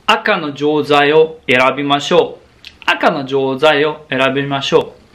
赤の錠剤を選びましょう。赤の錠剤を選びましょう。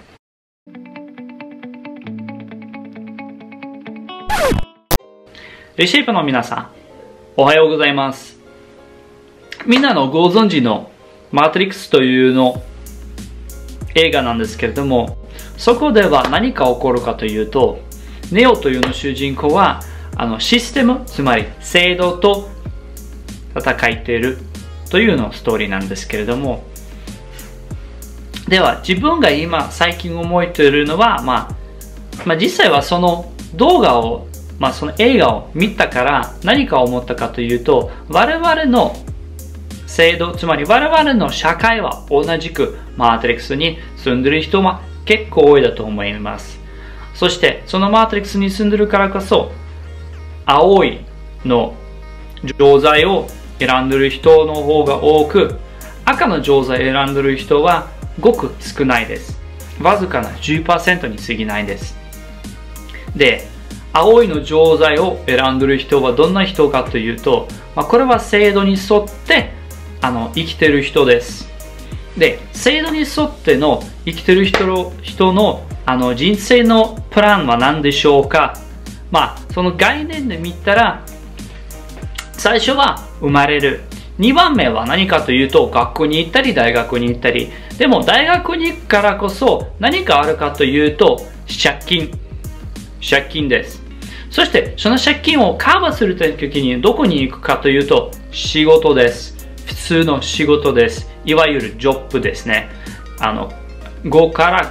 レシェイプの皆さん、おはようございます。みんなのご存知のマトリックスというの映画なんですけれども、そこでは何か起こるかというと、ネオというの主人公はシステム、つまり制度と戦っているというのストーリーなんですけれども、では自分が今最近思っているのは、実際はその動画を、その映画を見たから何か思ったかというと、我々の制度、つまり我々の社会は同じくマトリックスに住んでいる人は結構多いだと思います。そしてそのマトリックスに住んでいるからこそ、青いの錠剤を選んでいる人の方が多く、赤の錠剤を選んでいる人はごく少ないです。わずかな 10% に過ぎないです。で、青いの錠剤を選んでいる人はどんな人かというと、これは制度に沿って生きている人です。で、制度に沿っての生きている人の人生のプランは何でしょうか。その概念で見たら、最初は生まれる。2番目は何かというと、学校に行ったり大学に行ったり。でも大学に行くからこそ何かあるかというと、借金です。そしてその借金をカバーするときにどこに行くかというと、仕事です。普通の仕事です。いわゆるジョップですね。5から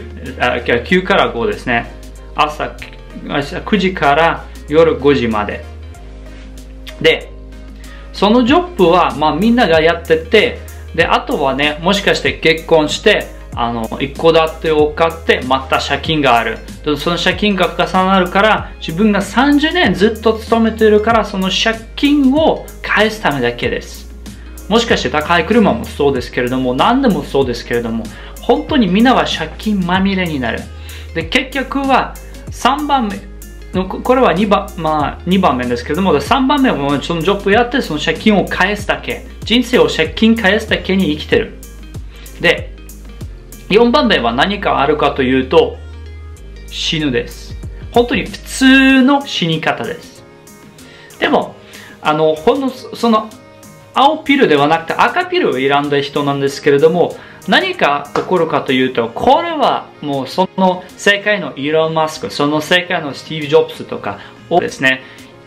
9から5ですね。朝9時から夜5時まで。で、そのジョブは、みんながやってて、で、あとはね、もしかして結婚して、一戸建てを買って、また借金がある。で、その借金が重なるから、自分が30年ずっと勤めているから、その借金を返すためだけです。もしかして高い車もそうですけれども、何でもそうですけれども、本当にみんなは借金まみれになる。で、結局は3番目、これは2番目ですけれども、3番目はそのジョブをやって、その借金を返すだけ。人生を借金返すだけに生きてる。で、4番目は何かあるかというと、死ぬです。本当に普通の死に方です。でも、その青ピルではなくて赤ピルを選んだ人なんですけれども、何か起こるかというと、これはもうその世界のイーロン・マスク、その世界のスティーブ・ジョブズとかをですね、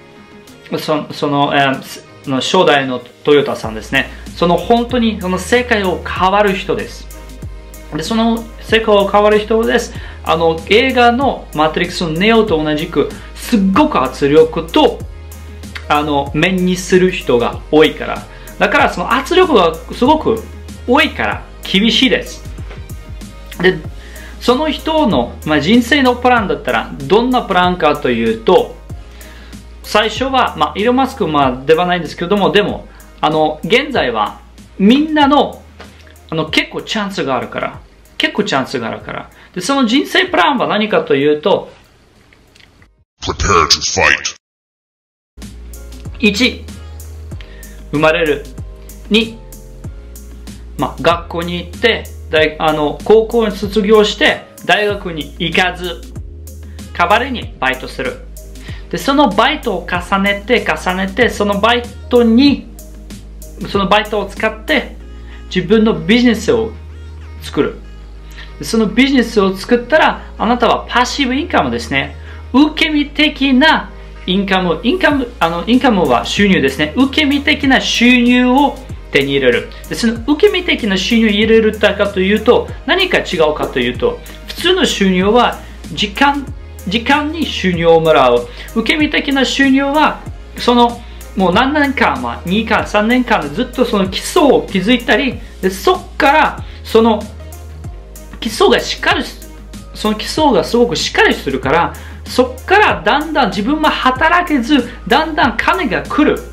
初代のトヨタさんですね、本当にその世界を変わる人です。で、その世界を変わる人です。映画のマトリックスのネオと同じく、すっごく圧力と面にする人が多いから。だからその圧力がすごく多いから厳しいです。で、その人の、人生のプランだったらどんなプランかというと、最初は、イーロン・マスクではないんですけども、でも現在はみんなの結構チャンスがあるから、で、その人生プランは何かというと、 Prepare to fight. 1、生まれる。2、学校に行って高校に卒業して大学に行かず、代わりにバイトする。で、そのバイトを重ねて、そのバイトを使って自分のビジネスを作る。で、そのビジネスを作ったら、あなたはパッシブインカムですね。受け身的なインカムは収入ですね。受け身的な収入を手に入れる。で、その受け身的な収入を入れるかというと、何か違うかというと、普通の収入は時間に収入をもらう。受け身的な収入は、もう何年間、2間、3年間ずっとその基礎を築いたり、で、そこからその基礎がすごくしっかりするから、そこからだんだん自分は働けず、だんだん金が来る。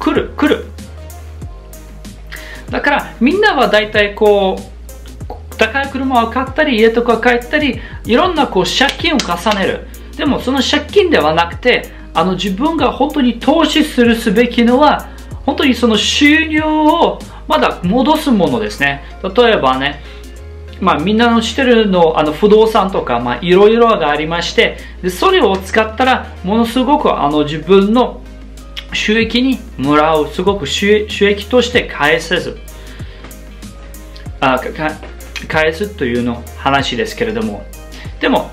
だからみんなは大体高い車を買ったり、家とか買ったり、いろんな借金を重ねる。でもその借金ではなくて、自分が本当に投資すべきのは、本当にその収入を、 まだ戻すものですね。例えばね、みんなの知ってるの、不動産とか、いろいろがありまして、で、それを使ったら、ものすごく、自分の収益にもらう、すごく収益として返すというの話ですけれども。でも、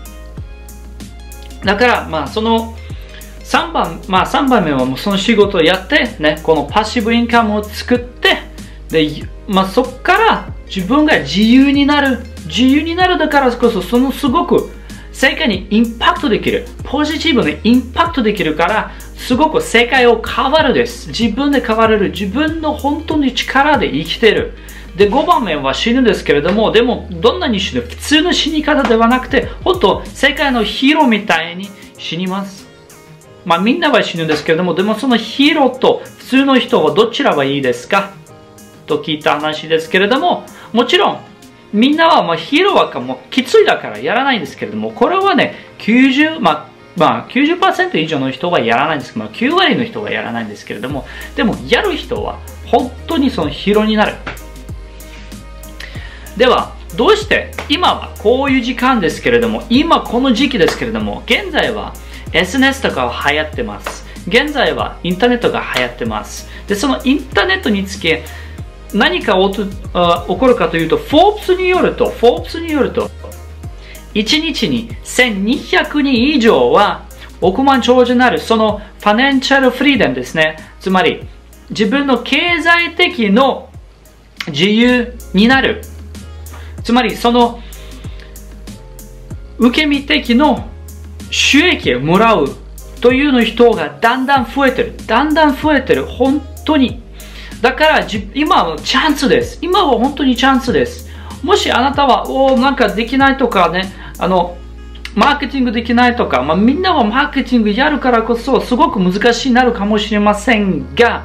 だから、その、3番目はもうその仕事をやって、ね、このパッシブインカムを作って、で、そこから自分が自由になるだからこそ、そのすごく世界にインパクトできる、ポジティブにインパクトできるから、すごく世界を変わるです。自分で変われる、自分の本当に力で生きてる。で、5番目は死ぬんですけれども、でも、どんなに死ぬ、普通の死に方ではなくて、本当、世界のヒーローみたいに死にます。みんなは死ぬんですけれども、でもそのヒーローと普通の人はどちらがいいですかと聞いた話ですけれども、もちろん、みんなはヒーローはもうきついだからやらないんですけれども、これはね、90% 以上の人はやらないんですけど、9割の人はやらないんですけれども、でもやる人は本当にそのヒーローになる。では、どうして今はこういう時間ですけれども、今この時期ですけれども、現在はSNS とかは流行ってます。現在はインターネットが流行ってます。で、そのインターネットにつけ、何か起こるかというと、フォーブスによると、1日に1200人以上は億万長者になる、そのファナンシャルフリーダムですね。つまり、自分の経済的の自由になる。つまり、その受け身的の収益をもらうというの人がだんだん増えてる。本当に。だから今はチャンスです。今は本当にチャンスです。もしあなたは、なんかできないとかね、マーケティングできないとか、みんなはマーケティングやるからこそすごく難しいなるかもしれませんが、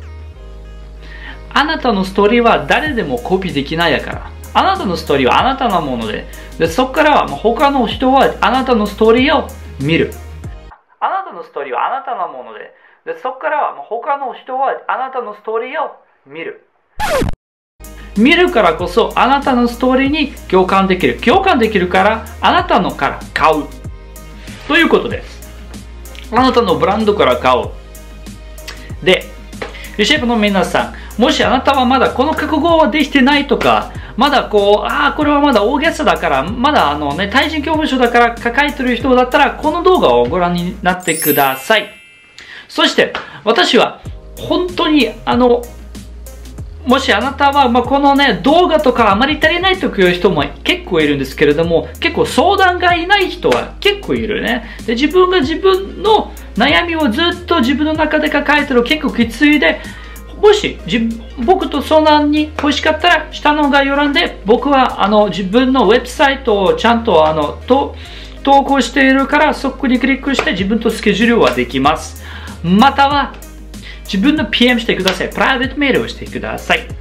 あなたのストーリーは誰でもコピーできないだから。あなたのストーリーはあなたのもので、そこからは他の人はあなたのストーリーを見る。あなたのストーリーはあなたのもので、そこからは他の人はあなたのストーリーを見る。見るからこそあなたのストーリーに共感できる。共感できるからあなたのから買う。ということです。あなたのブランドから買う。で、リシェイプの皆さん、もしあなたはまだこの覚悟はできてないとか、まだこれはまだ大げさだから、まだ対人恐怖症だから抱えてる人だったら、この動画をご覧になってください。そして、私は、本当に、もしあなたは、このね、動画とかあまり足りないという人も結構いるんですけれども、結構相談がいない人は結構いるね。で、自分が自分の悩みをずっと自分の中で抱えてる結構きついで、もし僕と相談に欲しかったら、下の概要欄で僕は自分のウェブサイトをちゃんと投稿しているから、そこにクリックして自分とスケジュールはできます。または自分の PM してください。プライベートメールをしてください。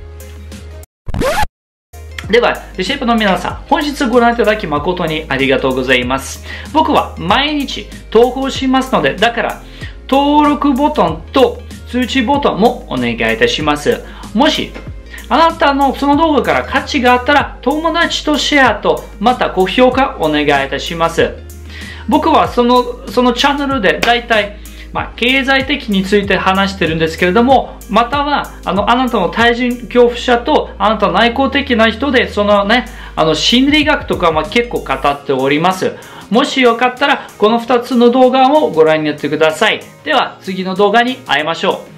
では、リシェイプの皆さん、本日ご覧いただき誠にありがとうございます。僕は毎日投稿しますので、だから登録ボタンと通知ボタンもお願いいたします。もしあなたのその動画から価値があったら、友達とシェアとまた高評価お願いいたします。僕はそのチャンネルでだいたい経済的について話してるんですけれども、またはあなたの対人恐怖者とあなたの内向的な人で心理学とか結構語っております。もしよかったらこの2つの動画をご覧になってください。では次の動画に会いましょう。